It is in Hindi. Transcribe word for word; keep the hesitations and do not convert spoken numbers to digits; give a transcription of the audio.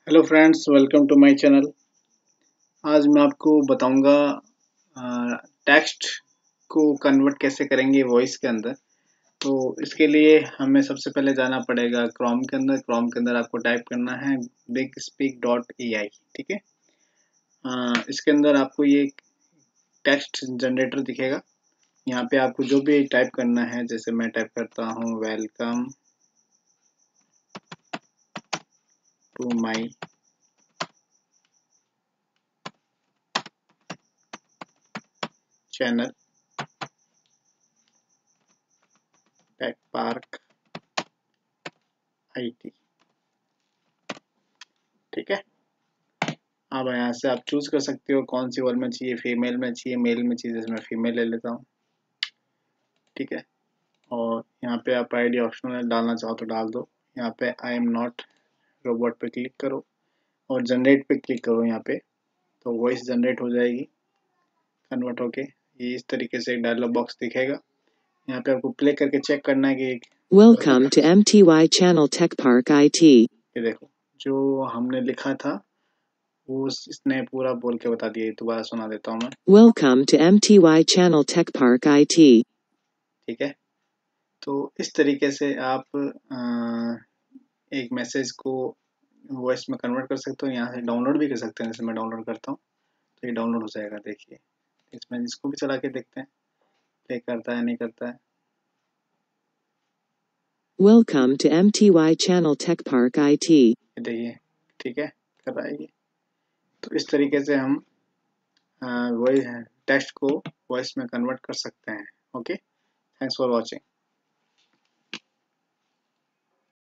Hello friends, welcome to my channel. आज मैं आपको बताऊंगा टेक्स्ट को कन्वर्ट कैसे करेंगे वॉइस के अंदर। तो इसके लिए हमें सबसे पहले जाना पड़ेगा क्रोम के अंदर। क्रोम के अंदर आपको टाइप करना है big speak dot A I. ठीक है। अ, इसके अंदर आपको ये टेक्स्ट जनरेटर दिखेगा। यहाँ पे आपको जो भी टाइप करना है, जैसे मैं टाइप करता हूँ welcome to my channel tech park I T. ठीक है। अब यहाँ से आप चूज कर सकते हो कौन सी वर्ड में चाहिए, फीमेल में चाहिए, मेल में चाहिए। जैसे मैं फीमेल ले लेता हूँ। ठीक है। और यहाँ पे आप आईडी ऑप्शनल है, डालना चाहो तो डाल दो। यहाँ पे आई एम नॉट रोबोट पे क्लिक करो और जनरेट पे क्लिक करो। यहाँ पे तो वॉइस जनरेट हो जाएगी कन्वर्ट होके। ये इस तरीके से एक डायलॉग बॉक्स दिखेगा। यहाँ पे आपको प्ले करके चेक करना है कि Welcome to M T Y Channel Tech Park I T. ये देखो जो हमने लिखा था वो इसने पूरा बोल के बता दिया। दोबारा सुना देता हूँ मैं। Welcome to M T Y Channel Tech Park I T. ठीक है। तो इस तरीके से आप आ, एक मैसेज को वॉइस में कन्वर्ट कर सकते हो। यहाँ से डाउनलोड भी कर सकते हैं। जैसे मैं डाउनलोड करता हूँ तो ये डाउनलोड हो जाएगा। देखिए इसमें इसको भी चला के देखते हैं प्ले करता है नहीं करता है। Welcome to M T Y Channel Tech Park I T. ये देखिए ठीक है कर रहा है ये। तो इस तरीके से हम वॉइस टेक्स्ट को वॉइस में कन्वर्ट कर सकते हैं। Okay, thanks for watching.